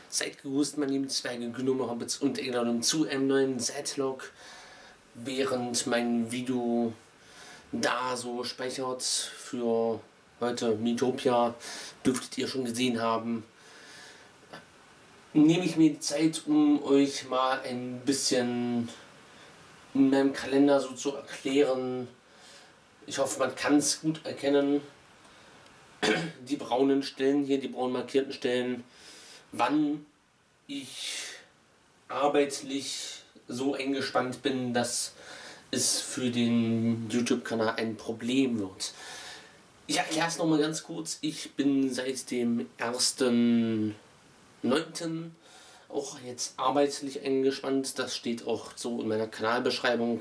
Seid gegrüßt, meine lieben Zwerge, Gnome, Hobbits und Egelern zu einem neuen Setlog. Während mein Video da so speichert für heute Miitopia, dürftet ihr schon gesehen haben, nehme ich mir die Zeit, um euch mal ein bisschen in meinem Kalender so zu erklären. Ich hoffe, man kann es gut erkennen. Die braunen Stellen hier, die braun markierten Stellen, wann ich arbeitslich so eingespannt bin, dass es für den YouTube-Kanal ein Problem wird. Ich erkläre es nochmal ganz kurz. Ich bin seit dem 1.9. auch jetzt arbeitslich eingespannt. Das steht auch so in meiner Kanalbeschreibung.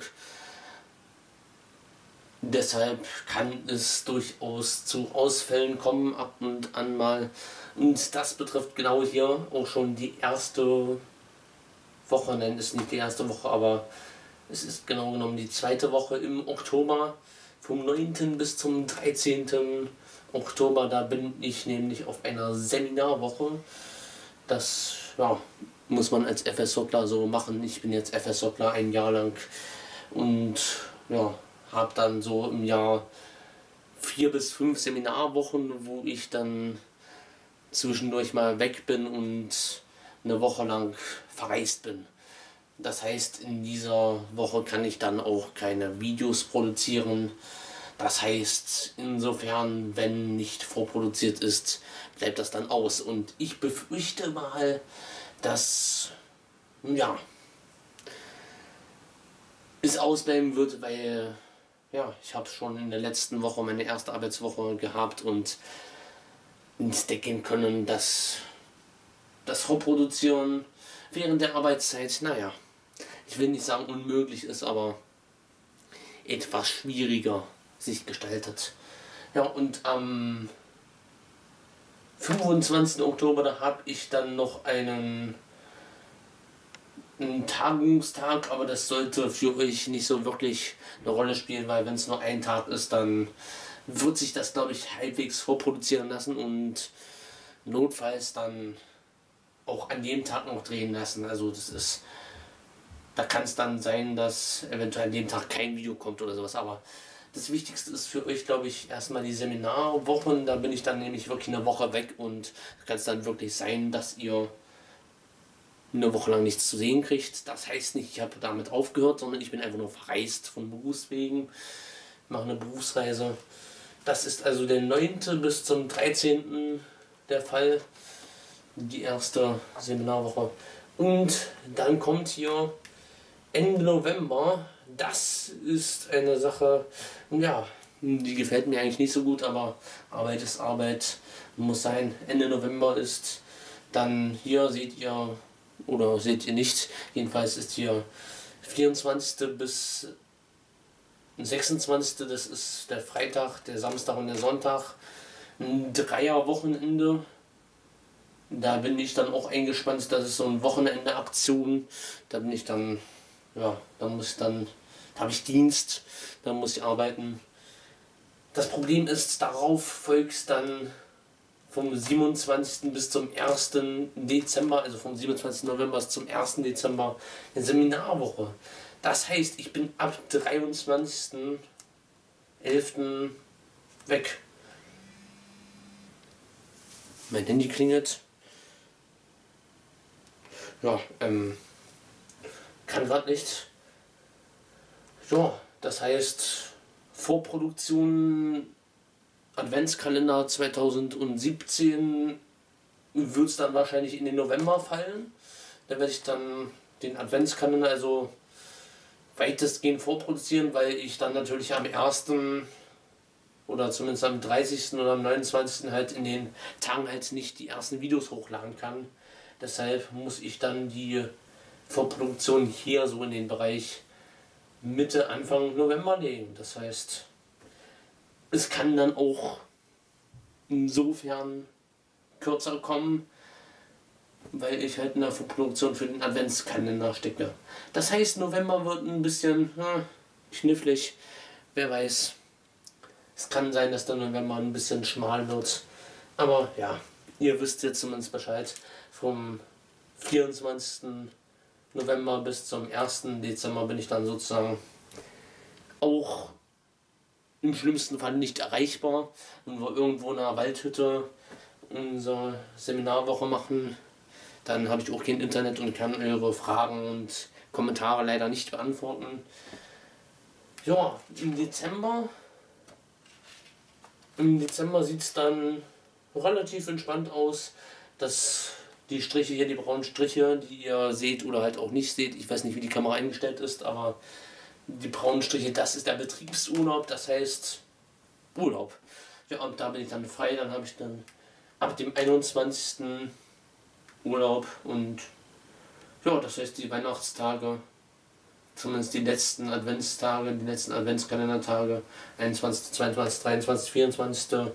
Deshalb kann es durchaus zu Ausfällen kommen, ab und an mal. Und das betrifft genau hier auch schon die erste Woche. Nein, ist nicht die erste Woche, aber es ist genau genommen die zweite Woche im Oktober. Vom 9. bis zum 13. Oktober, da bin ich nämlich auf einer Seminarwoche. Das muss man als FSJler so machen. Ich bin jetzt FSJler ein Jahr lang und habe dann so im Jahr 4 bis 5 Seminarwochen, wo ich dann zwischendurch mal weg bin und eine Woche lang verreist bin. Das heißt, in dieser Woche kann ich dann auch keine Videos produzieren. Das heißt, insofern, wenn nicht vorproduziert ist, bleibt das dann aus. Und ich befürchte mal, dass es ausbleiben wird, weil ich habe schon in der letzten Woche meine erste Arbeitswoche gehabt und entdecken können, dass das Vorproduzieren während der Arbeitszeit, ich will nicht sagen unmöglich ist, aber etwas schwieriger sich gestaltet. Ja, und am 25. Oktober, da habe ich dann noch einen Tagungstag, aber das sollte für euch nicht so wirklich eine Rolle spielen, weil wenn es nur ein Tag ist, dann wird sich das, glaube ich, halbwegs vorproduzieren lassen und notfalls dann auch an dem Tag noch drehen lassen. Also da kann es dann sein, dass eventuell an dem Tag kein Video kommt oder sowas, aber das Wichtigste ist für euch, glaube ich, erstmal die Seminarwochen. Da bin ich dann nämlich wirklich eine Woche weg und da kann es dann wirklich sein, dass ihr eine Woche lang nichts zu sehen kriegt. Das heißt nicht, ich habe damit aufgehört, sondern ich bin einfach nur verreist von Berufswegen, mache eine Berufsreise. Das ist also der 9. bis zum 13. der Fall, die erste Seminarwoche. Und dann kommt hier Ende November. Das ist eine Sache, die gefällt mir eigentlich nicht so gut, aber Arbeit ist Arbeit, muss sein. Ende November ist dann hier, seht ihr, oder seht ihr nicht, jedenfalls ist hier 24. bis 26. Das ist der Freitag, der Samstag und der Sonntag, ein Dreierwochenende. Da bin ich dann auch eingespannt, das ist so ein Wochenende-Aktion. Da bin ich dann, da habe ich Dienst, dann muss ich arbeiten. Das Problem ist, darauf folgt dann vom 27. bis zum 1. Dezember, also vom 27. November bis zum 1. Dezember, eine Seminarwoche. Das heißt, ich bin ab 23.11. weg. Mein Handy klingelt. Kann gerade nicht. Ja, das heißt, Vorproduktion Adventskalender 2017 wird es dann wahrscheinlich in den November fallen. Da werde ich dann den Adventskalender also weitestgehend vorproduzieren, weil ich dann natürlich am 1. oder zumindest am 30. oder am 29. halt in den Tagen halt nicht die ersten Videos hochladen kann. Deshalb muss ich dann die Vorproduktion hier so in den Bereich Mitte, Anfang November legen. Das heißt, es kann dann auch insofern kürzer kommen, weil ich halt in der Vorproduktion für den Adventskalender stecke. Das heißt, November wird ein bisschen knifflig. Wer weiß. Es kann sein, dass der November ein bisschen schmal wird. Aber ja, ihr wisst jetzt zumindest Bescheid. Vom 24. November bis zum 1. Dezember bin ich dann sozusagen auch im schlimmsten Fall nicht erreichbar und wir irgendwo in einer Waldhütte unsere Seminarwoche machen. Dann habe ich auch kein Internet und kann eure Fragen und Kommentare leider nicht beantworten. Ja, im Dezember sieht es dann relativ entspannt aus, dass die Striche hier, die braunen Striche, die ihr seht oder halt auch nicht seht, ich weiß nicht, wie die Kamera eingestellt ist, aber die braunen Striche, das ist der Betriebsurlaub, das heißt Urlaub. Ja, und da bin ich dann frei, dann habe ich dann ab dem 21. Urlaub und ja, das heißt die Weihnachtstage, zumindest die letzten Adventstage, die letzten Adventskalendertage, 21., 22., 23., 24.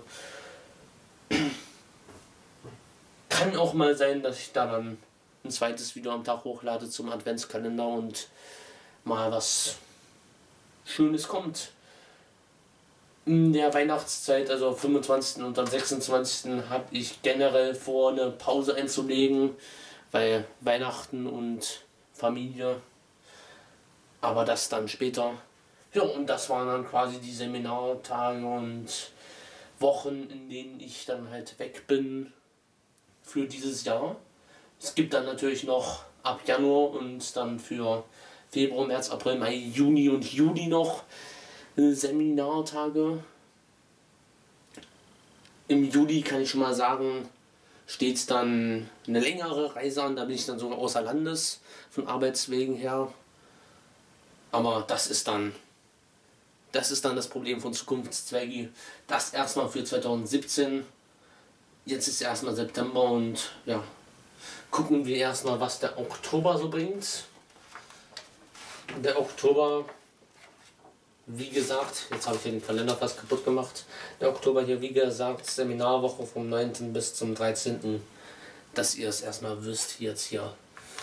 Kann auch mal sein, dass ich da dann ein zweites Video am Tag hochlade zum Adventskalender und mal was Schönes kommt. In der Weihnachtszeit, also am 25. und am 26. habe ich generell vor, eine Pause einzulegen, weil Weihnachten und Familie, aber das dann später. Ja, und das waren dann quasi die Seminartage und Wochen, in denen ich dann halt weg bin für dieses Jahr. Es gibt dann natürlich noch ab Januar und dann für Februar, März, April, Mai, Juni und Juli noch Seminartage. Im Juli kann ich schon mal sagen, steht dann eine längere Reise an, da bin ich dann sogar außer Landes von Arbeitswegen her. Aber das ist dann das Problem von Zukunftszweigi. Das erstmal für 2017. Jetzt ist erstmal September und ja, gucken wir erstmal, was der Oktober so bringt. Der Oktober, wie gesagt, jetzt habe ich hier den Kalender fast kaputt gemacht. Der Oktober hier, wie gesagt, Seminarwoche vom 9. bis zum 13. Dass ihr es erstmal wisst, jetzt hier.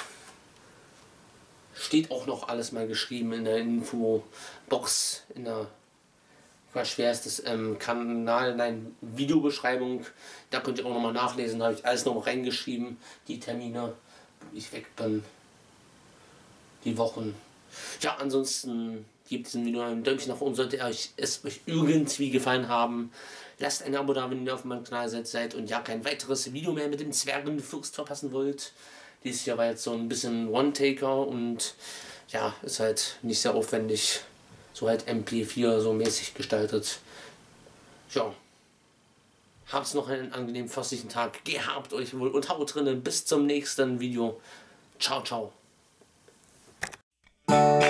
Steht auch noch alles mal geschrieben in der Infobox, in der schwer ist das Kanal, nein, Videobeschreibung. Da könnt ihr auch nochmal nachlesen, da habe ich alles noch reingeschrieben, die Termine, wo ich weg bin, die Wochen. Ja, ansonsten gebt diesem Video ein Däumchen nach oben, sollte es euch irgendwie gefallen haben. Lasst ein Abo da, wenn ihr auf meinem Kanal seid und ja, kein weiteres Video mehr mit dem Zwergenfürst verpassen wollt. Dieses Jahr war jetzt so ein bisschen One-Taker und ja, ist halt nicht sehr aufwendig. So halt MP4 so mäßig gestaltet. Ja. Habt's noch einen angenehmen festlichen Tag. Gehabt euch wohl und haut drinnen. Bis zum nächsten Video. Ciao, ciao.